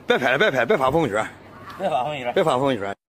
别拍了，别拍，别发朋友圈， 别发朋友圈， 别发朋友圈。